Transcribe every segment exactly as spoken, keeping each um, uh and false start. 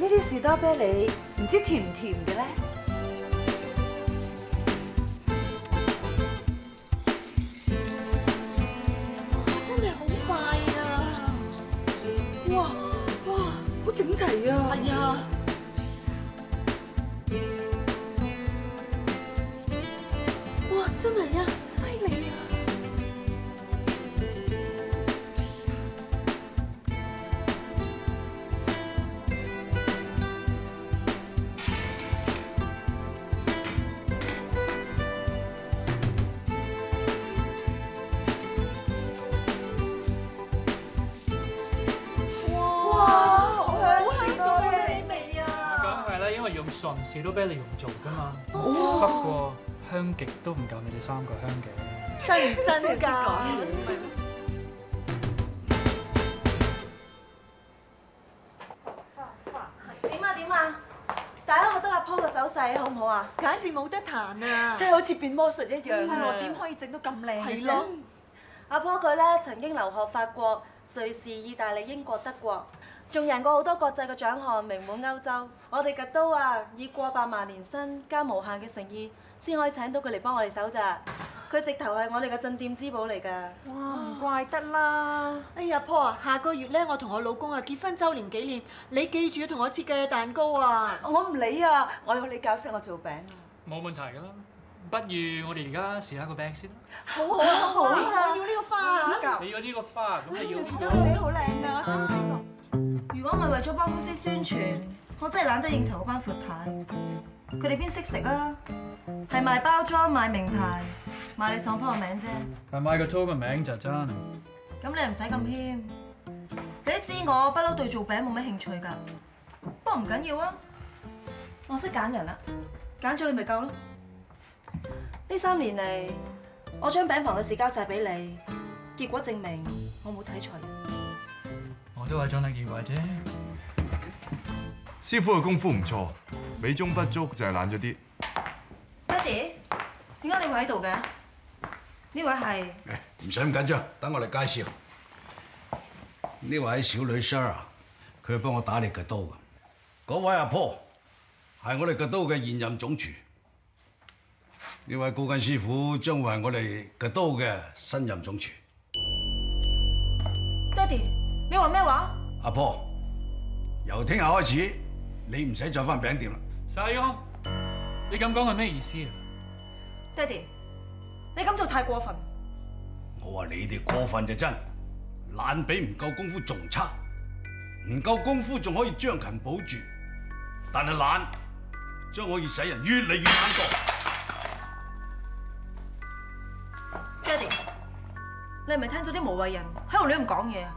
啲士多啤梨唔知甜唔甜嘅咧？ 哇！真係好快啊！哇哇，好整齊啊！係啊！哇！真係啊，犀利啊！ 用純士多啤梨蓉做㗎嘛，不過香極都唔夠你哋三個香嘅。 真唔真㗎？ 點啊點啊！大家覺得阿 Po 嘅手勢好唔好啊？ 簡直冇得彈啊！ 即係好似變魔術一樣係啊！ 喎，點可以整到咁靚嘅啫？ 係咯， 阿 Po 佢咧曾經留學法國、瑞士、意大利、英國、德國，仲贏過好多國際嘅獎項，名滿歐洲。我哋吉都啊，以過百萬年薪加無限嘅誠意，先可以請到佢嚟幫我哋手咋。佢直頭係我哋嘅鎮店之寶嚟㗎。 哇，唔怪得啦！ 哎呀，Po啊，下個月咧，我同我老公啊結婚週年紀念，你記住要同我設計蛋糕啊！ 我唔理啊，我要你教識我做餅啊！ 冇問題㗎啦，不如我哋而家試下個餅先啦。 好啊好啊，我要呢個花啊！ 你要呢個花，咁你要呢個。 你好靚啊！我識呢個。 如果唔係為咗幫公司宣傳，我真係懶得應酬嗰班闊太。佢哋邊識食啊？係賣包裝、賣名牌、賣你爽 Po 個名啫。 係買個 To 個名就真。 咁你唔使咁謙。你都知我不嬲對做餅冇乜興趣㗎。不過唔緊要啊，我識揀人啦，揀咗你咪夠咯。呢三年嚟，我將餅房嘅事交晒俾你，結果證明我冇睇錯人。 我都係盡力而為啫。 師傅嘅功夫唔錯，美中不足就係懶咗啲。 爹哋，點解你會喺度嘅？呢位係唔使咁緊張，等我嚟介紹。呢位係小女 Sarah， 佢係幫我打理吉都嘅。嗰位阿 Po 係我哋吉都嘅現任總廚。呢位高根師傅將會係我哋吉都嘅新任總廚。 爹哋，你話咩話？ 阿 Po，由聽日開始，你唔使再返餅店啦。 沙翁，你咁講係咩意思啊？ 爹哋，你咁做太過分。 我話你哋過分就真，懶比唔夠功夫仲差，唔夠功夫仲可以將勤補拙，但係懶將可以使人越嚟越懶惰。 爹哋，你係咪聽咗啲無謂人喺度亂咁講嘢啊？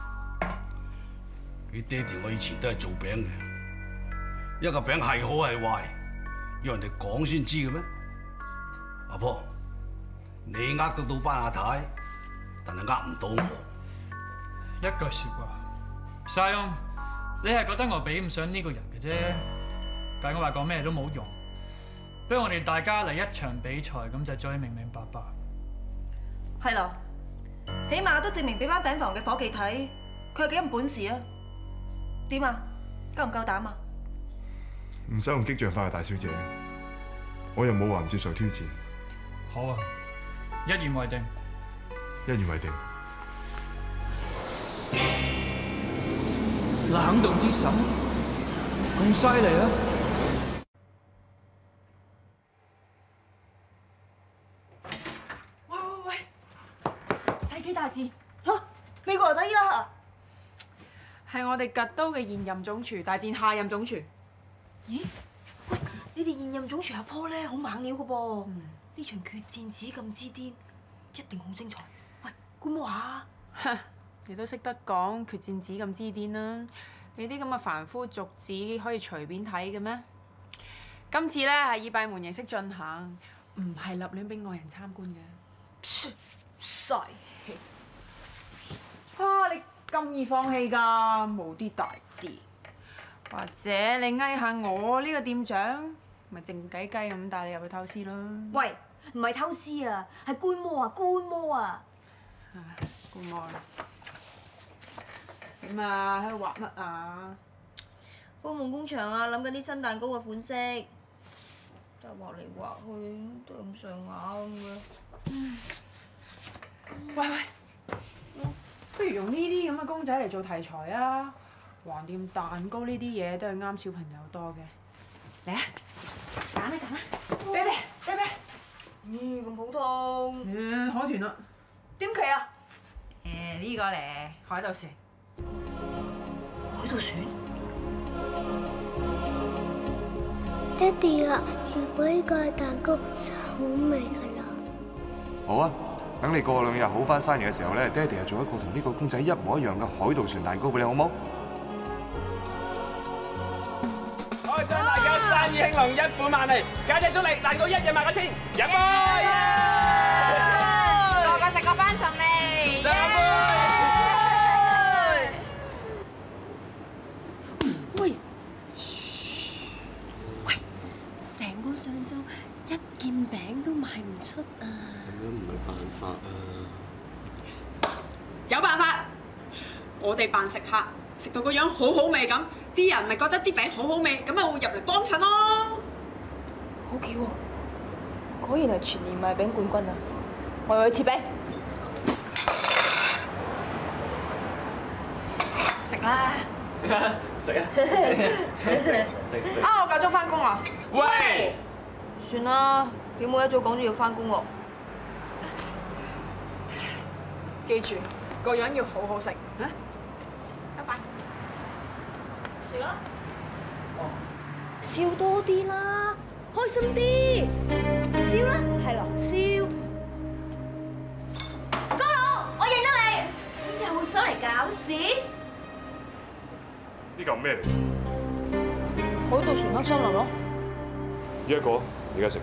你爹哋我以前都係做餅嘅，一個餅係好係壞，要人哋講先知嘅咩？阿 Po，你呃得到班阿太，但係呃唔到我。 一句説話，沙翁，你係覺得我比唔上呢個人嘅啫，但係我話講咩都冇用。不如我哋大家嚟一場比賽，咁就再明明白白。 係咯，起碼都證明俾班餅房嘅伙計睇，佢有幾咁本事啊？點啊？夠唔夠膽啊？ 唔使用激將法嘅大小姐，我又冇話唔接受挑戰。 好啊，一言為定。 一言為定。 冷凍之手，咁犀利啊！ 喂喂喂！世紀大戰嚇！美國就得依啦係我哋吉都嘅現任總廚大戰下任總廚。 咦？喂，你哋現任總廚阿 Po 咧好猛料嘅噃，呢場決戰紫禁之巔，一定好精彩。喂，觀摩下。 你都識得講決戰紫禁之巔啦！你啲咁嘅凡夫俗子可以隨便睇嘅咩？今次咧係以閉門形式進行，唔係立亂俾外人參觀嘅。 嘥氣！ 啊！你咁易放棄㗎？冇啲大志，或者你翳下我呢個店長，咪靜雞雞咁帶你入去偷師咯。 喂，唔係偷師啊，係觀摩啊，觀摩啊！ 唉，觀摩啦。點啊？喺度畫乜啊？ 幫夢工場啊，諗緊啲新蛋糕嘅款式，但係畫嚟畫去都係咁上下咁嘅。 喂喂，不如用呢啲咁嘅公仔嚟做題材啊！橫掂蛋糕呢啲嘢都係啱小朋友多嘅。嚟啊，揀啦揀啦，啤啤啤啤。 咦，咁普通？ 誒，海豚啦。 點旗啊？ 誒呢個嚟海盜船。 海盜船？ 爹哋啊，如果呢個係蛋糕就好味㗎啦。 好啊，等你過兩日好翻生日嘅時候咧，爹哋就做一個同呢個公仔一模一樣嘅海盜船蛋糕俾你，好冇？ 開張大吉，生意興隆，一本萬利，家姐祝你蛋糕一日賣個千，飲杯！ 個個食個番順利！ 上杯！ 喂，喂，成個上晝一件餅都賣唔出啊！ 咁樣唔係辦法啊！ 有辦法，我哋扮食客，食到個樣好好味咁，啲人咪覺得啲餅好好味，咁咪會入嚟幫襯咯。 好巧喎，果然係全年賣餅冠軍啊！我要去切餅。 食啦！ 食啊！食食啊！我夠鐘翻工啦。 喂！ 算啦，表妹一早講咗要翻工喎。 記住，個樣要好好食。啊！拜拜。 笑啦。笑多啲啦，開心啲。笑啦，係咯，笑。哥佬，我認得你，又想嚟搞事？ 呢嚿咩嚟？ 海盜船黑森林咯。 呢一個而家食。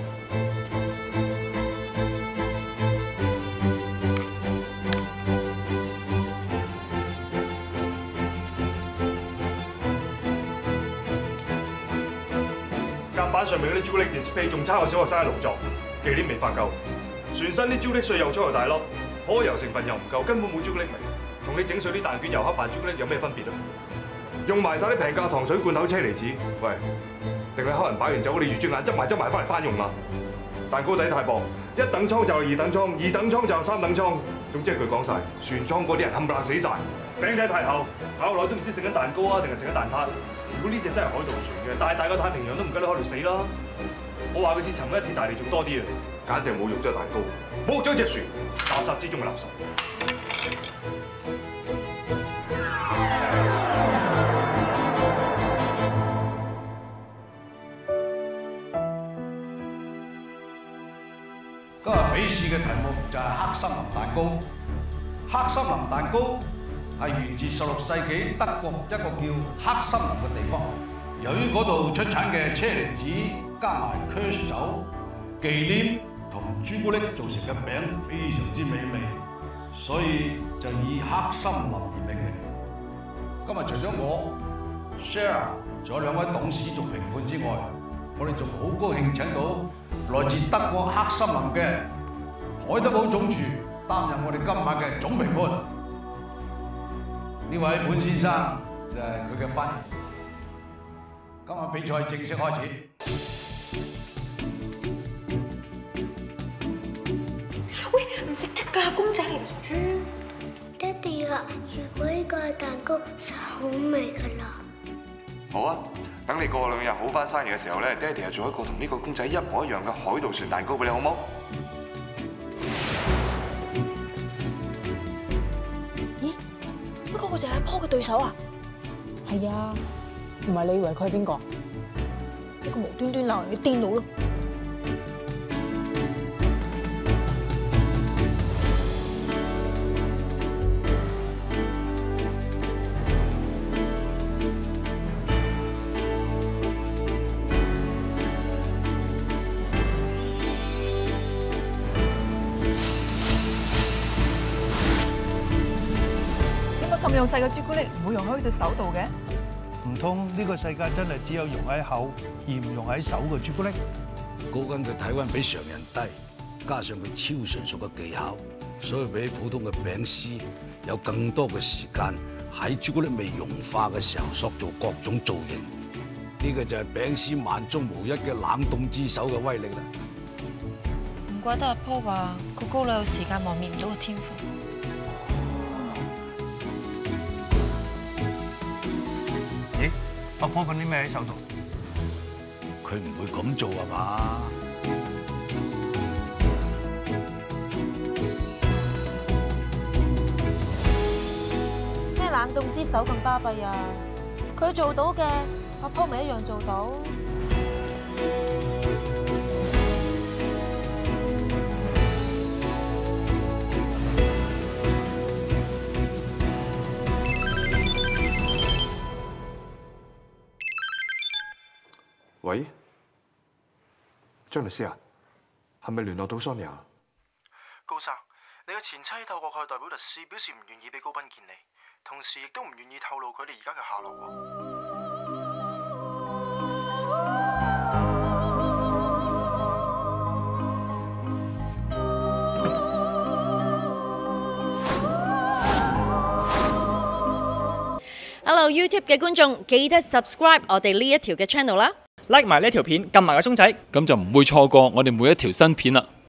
甲板上面嗰啲朱古力 display 仲差過小學生嘅勞作，忌廉未發夠，船身啲朱古力碎又粗又大粒，可油成分又唔夠，根本冇朱古力味，同你整碎啲蛋卷油黑扮朱古力有咩分別啊？用埋晒啲平價糖水罐頭車厘子，喂，定係黑人擺完酒，你魚轉眼執埋執埋翻嚟翻用啦！蛋糕底太薄，一等倉就係二等倉，二等倉就係三等倉，總之一句講晒，船倉嗰啲人冚唪唥死晒。餅底太厚，咬落都唔知食緊蛋糕啊，定係食緊蛋撻。如果呢只真係海盜船嘅，大大個太平洋都唔夠你開到死啦！我話佢似沉一鐵大地仲多啲啊，簡直侮辱咗蛋糕，侮辱咗隻船，垃圾之中嘅垃圾。 今日比試嘅題目就係黑森林蛋糕。黑森林蛋糕係源自十六世紀德國一個叫黑森林嘅地方。由於嗰度出產嘅車厘子加埋 Kirsch 酒、忌廉同朱古力做成嘅餅非常之美味，所以就以黑森林而命名。今日除咗我、Sarah 仲有兩位董事做評判之外，我哋仲好高興請到來自德國黑森林嘅海德堡總廚擔任我哋今晚嘅總評判。呢位潘先生就係佢嘅翻譯。今日比賽正式開始。 喂，唔食得㗎，公仔嚟豬。爹哋啊，如果呢個係蛋糕就好味㗎啦。 好啊，等你過兩日好翻生日嘅時候咧，爹哋就做一個同呢個公仔一模一樣嘅海盜船蛋糕俾你，好冇？ 咦？乜嗰個就係阿坡嘅對手啊？係啊，唔係你以為佢係邊個？一個無端端鬧人嘅癲佬咯！ 咁用細嘅朱古力唔會用喺對手度嘅？ 唔通呢個世界真係只有用喺口而唔用喺手嘅朱古力？ 嗰個人嘅體溫比常人低，加上佢超純熟嘅技巧，所以比普通嘅餅師有更多嘅時間喺朱古力味融化嘅時候塑造各種造型，呢、這個就係餅師萬中無一嘅冷凍之手嘅威力啦。 唔怪得阿婆話個高女有時間磨滅唔到個天賦。 咦？阿婆放啲咩喺手度？ 佢唔會咁做啊嘛？ 咩冷凍之手咁巴閉啊？佢做到嘅，阿婆咪一樣做到。 喂，張律師啊，係咪聯絡到 Sonia？ 高生，你嘅前妻透過佢代表律師表示唔願意俾高斌見你，同時亦都唔願意透露佢哋而家嘅下落喎。 Hello YouTube 嘅觀眾，記得 subscribe 我哋呢一條嘅 channel 啦 ，like 埋呢條片，撳埋個鐘仔， 咁就唔會錯過我哋每一條新片啦。